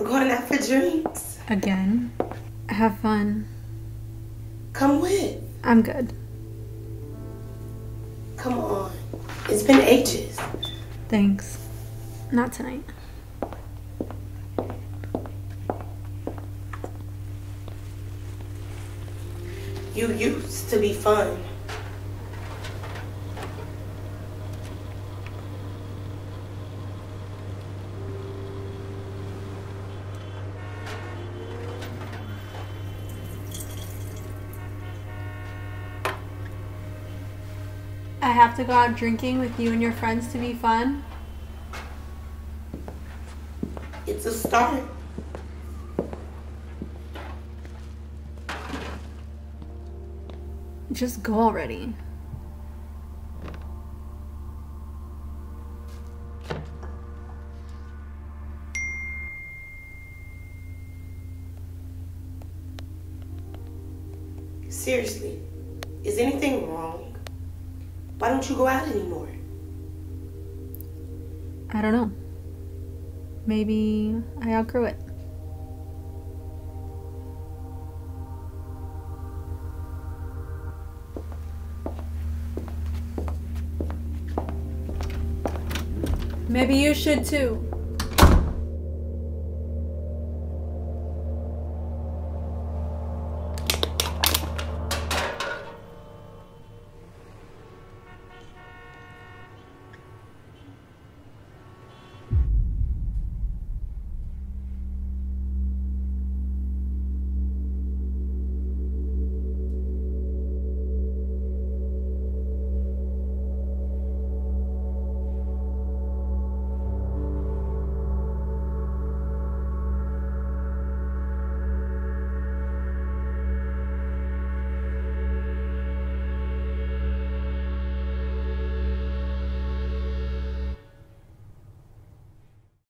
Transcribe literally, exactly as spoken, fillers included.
going out for drinks. Again? Have fun. Come with. I'm good. Come on. It's been ages. Thanks. Not tonight. You used to be fun. I have to go out drinking with you and your friends to be fun? It's a start. Just go already. Seriously, is anything wrong? Why don't you go out anymore? I don't know. Maybe I outgrew it. Maybe you should too.